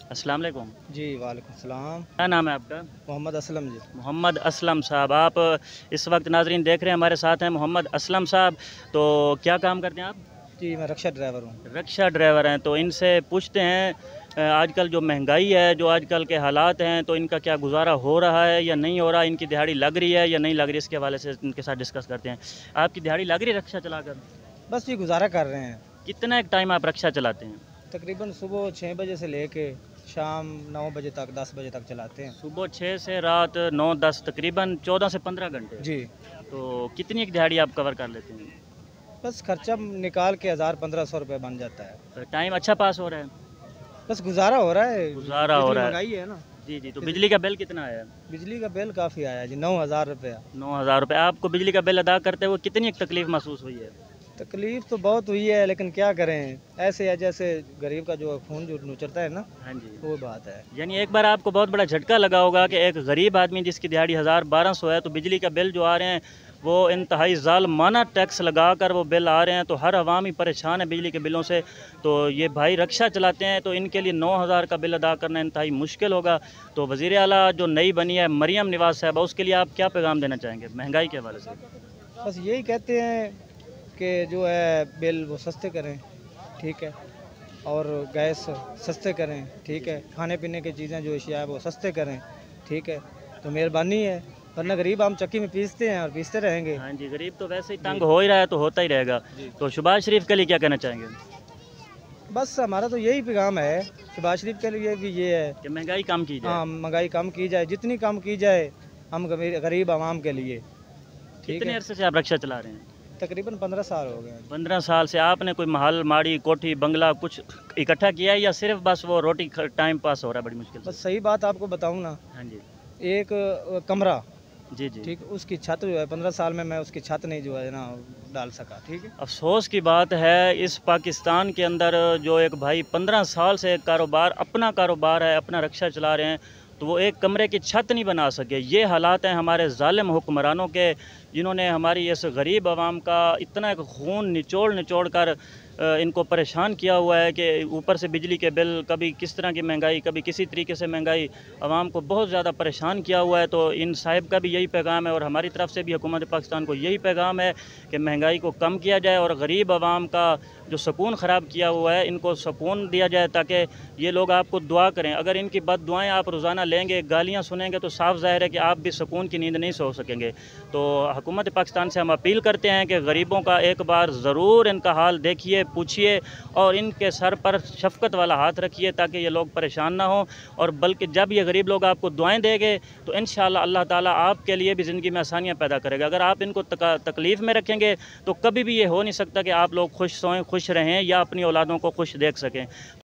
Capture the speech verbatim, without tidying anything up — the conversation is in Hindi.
अस्सलाम वालेकुम। जी, वालेकुम सलाम। क्या नाम है आपका? मोहम्मद असलम जी। मोहम्मद असलम साहब। आप इस वक्त नाज़रीन देख रहे हैं हमारे साथ हैं मोहम्मद असलम साहब। तो क्या काम करते हैं आप? जी, मैं रिक्शा ड्राइवर हूँ। रिक्शा ड्राइवर हैं। तो इनसे पूछते हैं अ, आजकल जो महंगाई है, जो आजकल के हालात हैं, तो इनका क्या गुज़ारा हो रहा है या नहीं हो रहा? इनकी दिहाड़ी लग रही है या नहीं लग रही? इसके हवाले से इनके साथ डिस्कस करते हैं। आपकी दिहाड़ी लग रही है रिक्शा चलाकर? बस ये गुज़ारा कर रहे हैं। कितना एक टाइम आप रिक्शा चलाते हैं? तकरीबन सुबह छः बजे से लेके शाम नौ बजे तक, दस बजे तक चलाते हैं। सुबह छः से रात नौ दस तकरीबन चौदह से पंद्रह घंटे। जी, तो कितनी एक दिहाड़ी आप कवर कर लेते हैं? बस खर्चा निकाल के हज़ार पंद्रह सौ रुपये बन जाता है। तो टाइम अच्छा पास हो रहा है? बस गुज़ारा हो रहा है। गुज़ारा हो इतनी रहा है। महंगाई है ना। जी, जी। तो बिजली का बिल कितना आया? बिजली का बिल काफ़ी आया जी, नौ हज़ार रुपया। नौ हज़ार रुपये। आपको बिजली का बिल अदा करते हुए कितनी एक तकलीफ़ महसूस हुई है? तकलीफ़ तो बहुत हुई है, लेकिन क्या करें, ऐसे है जैसे गरीब का जो खून जो नुचरता है ना, हाँ जी। वो बात है। यानी एक बार आपको बहुत बड़ा झटका लगा होगा कि एक गरीब आदमी जिसकी दिहाड़ी हज़ार बारह सौ है, तो बिजली का बिल जो आ रहे हैं, वो इंतहाई ज़ालिमाना टैक्स लगाकर वो बिल आ रहे हैं, तो हर आवाम ही परेशान है बिजली के बिलों से। तो ये भाई रिक्शा चलाते हैं, तो इनके लिए नौ हज़ार का बिल अदा करना इंतहाई मुश्किल होगा। तो वज़ीर आला जो नई बनी है मरियम नवाज़ साहिबा, उसके लिए आप क्या पैगाम देना चाहेंगे महंगाई के हवाले से? बस यही कहते हैं कि जो है बिल वो सस्ते करें, ठीक है, और गैस सस्ते करें, ठीक है, खाने पीने की चीज़ें जो अशिया है वो सस्ते करें, ठीक है, तो मेहरबानी है, वरना गरीब हम चक्की में पीसते हैं और पीसते रहेंगे। हाँ जी, गरीब तो वैसे ही तंग हो ही रहा है, तो होता ही रहेगा। तो शहबाज शरीफ के लिए क्या कहना चाहेंगे? बस हमारा तो यही पैगाम है, शहबाज शरीफ के लिए भी ये है कि महंगाई कम की जाए। हाँ, महंगाई कम की जाए, जितनी कम की जाए हम गमी- गरीब आवाम के लिए, ठीक कितने है। अरसे से आप रिक्शा चला रहे हैं? तकरीबन पंद्रह साल हो गए हैं। पंद्रह साल से। आपने कोई महल, माड़ी, कोठी, बंगला कुछ इकट्ठा किया है या सिर्फ बस वो रोटी ख टाइम पास हो रहा है बड़ी मुश्किल से? बस सही बात आपको बताऊँ ना, हाँ जी। एक अ, कमरा, जी, जी। ठीक, उसकी छत जो है पंद्रह साल में मैं उसकी छत नहीं जो है ना डाल सका, ठीक है। अफ़सोस की बात है इस पाकिस्तान के अंदर जो एक भाई पंद्रह साल से एक कारोबार अपना कारोबार है, अपना रिक्शा चला रहे हैं, तो वो एक कमरे की छत नहीं बना सके। ये हालात हैं हमारे ज़ालिम हुक्मरानों के, जिन्होंने हमारी इस गरीब आवाम का इतना एक खून निचोड़ निचोड़ कर अ, इनको परेशान किया हुआ है कि ऊपर से बिजली के बिल, कभी किस तरह की महंगाई, कभी किसी तरीके से महंगाई, आवाम को बहुत ज़्यादा परेशान किया हुआ है। तो इन साहिब का भी यही पैगाम है और हमारी तरफ से भी हुकूमत पाकिस्तान को यही पैगाम है कि महंगाई को कम किया जाए और गरीब आवाम का जो सुकून ख़राब किया हुआ है, इनको सुकून दिया जाए, ताकि ये लोग आपको दुआ करें। अगर इनकी बद दुआएँ आप रोज़ाना लेंगे, गालियाँ सुनेंगे, तो साफ़ ज़ाहिर है कि आप भी सुकून की नींद नहीं सो सकेंगे। तो हुकूमत पाकिस्तान से हम अपील करते हैं कि गरीबों का एक बार ज़रूर इनका हाल देखिए, पूछिए और इनके सर पर शफ़क़त वाला हाथ रखिए, ताकि ये लोग परेशान ना हों। और बल्कि जब ये गरीब लोग आपको दुआएँ देंगे, तो इंशाअल्लाह अल्लाह ताला आपके लिए भी ज़िंदगी में आसानियाँ पैदा करेगा। अगर आप इनको तक तकलीफ़ में रखेंगे, तो कभी भी ये हो नहीं सकता कि आप लोग खुश सोएं, खुश रहें या अपनी औलादों को खुश देख सकें।